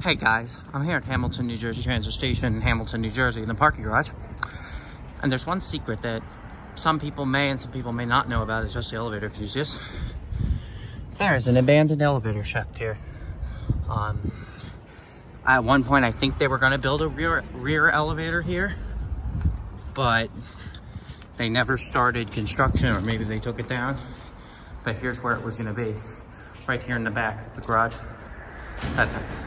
Hey guys, I'm here at Hamilton, New Jersey Transit Station in Hamilton, New Jersey in the parking garage. And there's one secret that some people may and some people may not know about, especially elevator enthusiasts. There's an abandoned elevator shaft here. At one point, I think they were going to build a rear elevator here, but they never started construction, or maybe they took it down. But here's where it was going to be, right here in the back of the garage.